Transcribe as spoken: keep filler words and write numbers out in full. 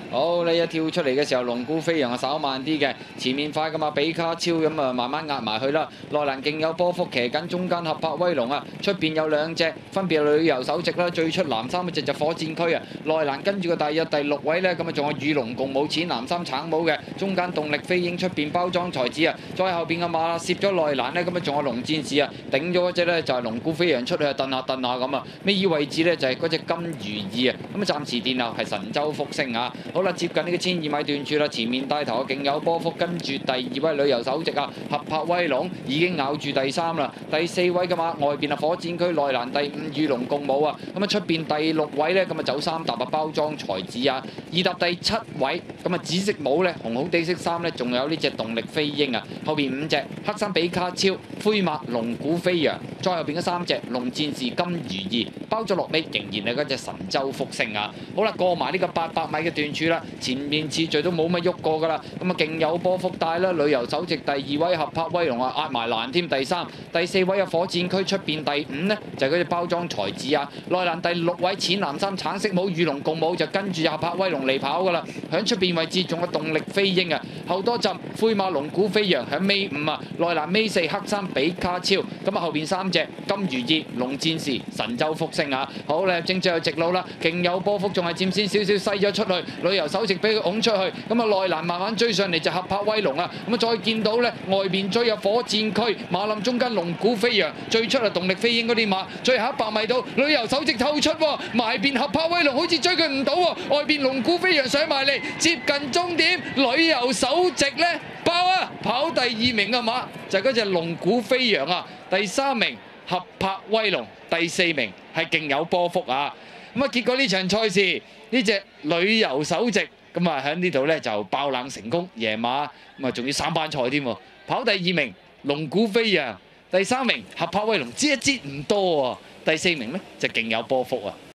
好，你一跳出嚟嘅時候，龍鼓飛揚係稍慢啲嘅，前面快噶嘛，比卡超咁啊，慢慢壓埋去啦。內欄勁有波幅騎緊，中間合拍威龍啊，出邊有兩隻，分別係旅遊首席啦，最出藍衫嗰隻就火箭區啊。內欄跟住個大約第六位呢，咁啊仲有與龍共舞淺藍衫橙帽嘅，中間動力飛鷹，出邊包裝才子啊，再後邊嘅馬攝咗內欄呢，咁啊仲有龍戰士啊，頂咗嗰隻呢，就係龍鼓飛揚出去啊，蹬下蹬下咁啊，尾二位置呢，就係嗰隻金如意啊，咁啊暫時殿後係神州復星啊。好啦，接近呢個千二米段處啦，前面帶頭勁有波幅，跟住第二位旅遊首席啊，合拍威龍已經咬住第三啦，第四位嘅馬外邊啊火箭區內欄第五與龍共舞啊，咁啊出邊第六位呢，咁啊走三踏啊包裝才子啊，二踏第七位咁啊紫色帽呢，紅紅地色衫呢，仲有呢隻動力飛鷹啊，後邊五隻黑衫比卡超、灰馬龍鼓飛揚，再後邊嘅三隻龍戰士金如意，包咗落尾仍然係嗰隻神州復星啊！好啦，過埋呢個八百米嘅段處啦，前面次序都冇乜喐過噶啦，咁啊勁有波幅帶啦，旅遊首席第二位合拍威龍啊，壓埋欄添第三，第四位有火箭區出邊第五呢，就係嗰隻包裝才子啊，內欄第六位淺藍衫橙色帽與龍共舞就跟住合拍威龍嚟跑噶啦，響出邊位置仲有動力飛鷹啊，後多陣灰馬龍鼓飛揚響尾五啊，內欄尾四黑衫比卡超，咁啊後邊三隻金如意、龍戰士、神州復星啊，好咧正最後直路啦，勁有波幅仲係佔先少少西咗出去，旅遊首席俾佢拱出去，咁啊內欄慢慢追上嚟就合拍威龍啊，咁啊再見到咧外邊追入火箭區，馬林中間龍鼓飛揚，最出啊動力飛鷹嗰啲馬，最後一百米到旅遊首席透出喎，埋邊合拍威龍好似追佢唔到喎，外邊龍鼓飛揚上埋嚟，接近終點，旅遊首席咧爆啊，跑第二名嘅馬就係嗰隻龍鼓飛揚啊，第三名合拍威龍，第四名係勁有波幅啊！咁啊，結果呢場賽事呢隻旅遊首席咁啊喺呢度咧就爆冷成功贏馬，咁啊仲要三班賽添喎，跑第二名龍鼓飛揚，第三名合拍威龍，知一知唔多喎，第四名咧就勁有波幅啊！